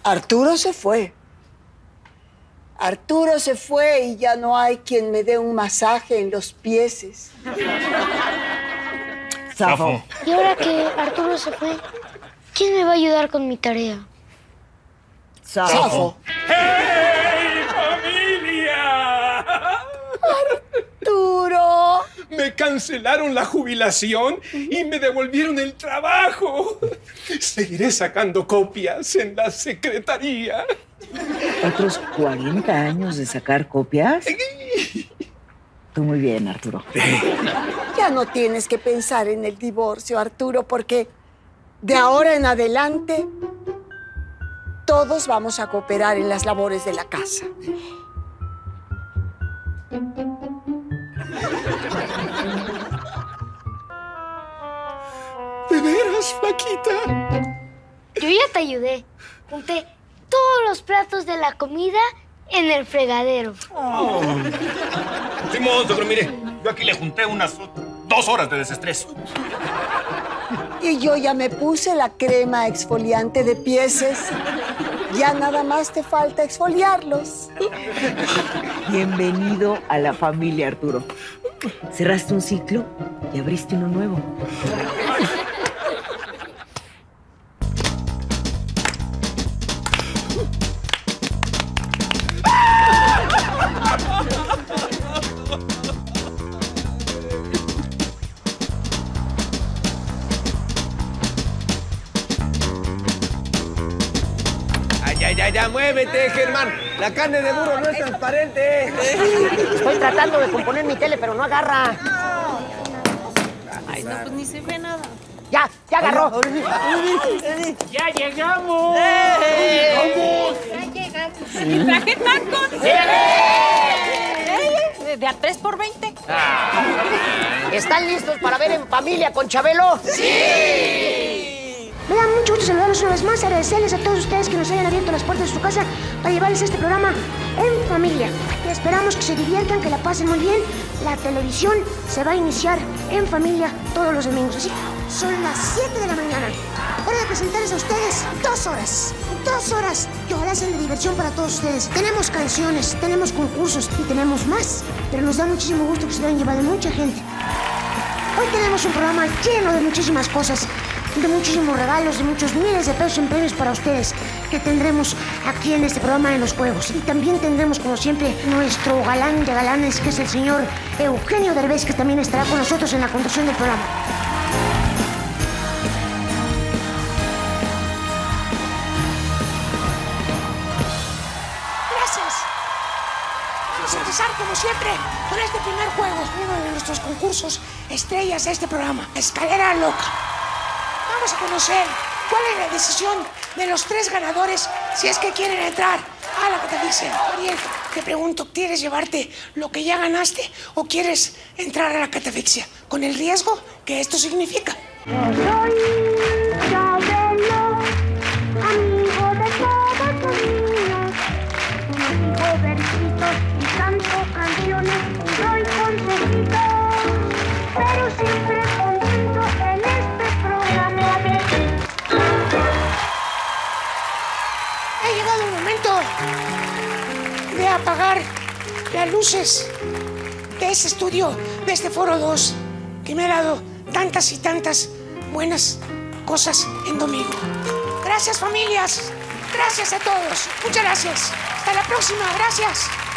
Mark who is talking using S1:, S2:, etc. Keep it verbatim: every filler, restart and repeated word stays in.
S1: Arturo se fue. Arturo se fue y ya no hay quien me dé un masaje en los pies.
S2: Zafo.
S3: Y ahora que Arturo se fue, ¿quién me va a ayudar con mi tarea?
S1: Zafo.
S4: ¡Hey, familia!
S1: Arturo.
S4: Me cancelaron la jubilación y me devolvieron el trabajo. Seguiré sacando copias en la secretaría.
S2: ¿Otros cuarenta años de sacar copias? Tú muy bien, Arturo.
S1: Ya no tienes que pensar en el divorcio, Arturo, porque de ahora en adelante todos vamos a cooperar en las labores de la casa.
S4: ¿De veras, Paquita?
S3: Yo ya te ayudé. Junté todos los platos de la comida en el fregadero.
S5: Oh. Simón, pero mire, yo aquí le junté unas dos horas de desestrés.
S1: Y yo ya me puse la crema exfoliante de pieses. Ya nada más te falta exfoliarlos.
S2: Bienvenido a la familia, Arturo. Cerraste un ciclo y abriste uno nuevo.
S6: Ya, ya, ya, muévete, Germán. La carne de burro no es transparente.
S7: Estoy tratando de componer mi tele, pero no agarra.
S8: Ay, no, pues ni se ve nada.
S7: Ya, ya agarró.
S8: ¡Ya llegamos! ¡Eh! ¡Ya llegamos! ¡Y traje tacos! ¿Eh? ¿De a tres por veinte?
S7: ¿Están listos para ver En Familia con Chabelo?
S3: ¡Sí!
S9: Me da mucho gusto saludarlos una vez más, agradecerles a todos ustedes que nos hayan abierto las puertas de su casa para llevarles este programa En Familia. Y esperamos que se diviertan, que la pasen muy bien. La televisión se va a iniciar En Familia todos los domingos. Así, son las siete de la mañana. Hora de presentarles a ustedes dos horas. Dos horas que ojalá sean de diversión para todos ustedes. Tenemos canciones, tenemos concursos y tenemos más. Pero nos da muchísimo gusto que se lo hayan llevado mucha gente. Hoy tenemos un programa lleno de muchísimas cosas, de muchísimos regalos, de muchos miles de pesos en premios para ustedes que tendremos aquí en este programa de los juegos. Y también tendremos, como siempre, nuestro galán de galanes, que es el señor Eugenio Derbez, que también estará con nosotros en la conducción del programa. Gracias. Vamos a empezar, como siempre, con este primer juego, uno de nuestros concursos estrellas de este programa, Escalera Loca. Vamos a conocer cuál es la decisión de los tres ganadores si es que quieren entrar a la catafixia. Ariel, te pregunto, ¿quieres llevarte lo que ya ganaste o quieres entrar a la catafixia con el riesgo que esto significa? Yo soy Chabelo, amigo de todos los niños. Digo versitos y canto canciones y doy consejitos, pero siempre contento en este programa de ti. Ha llegado el momento de apagar las luces de este estudio, de este Foro dos, que me ha dado tantas y tantas buenas cosas en domingo. Gracias, familias. Gracias a todos. Muchas gracias. Hasta la próxima. Gracias.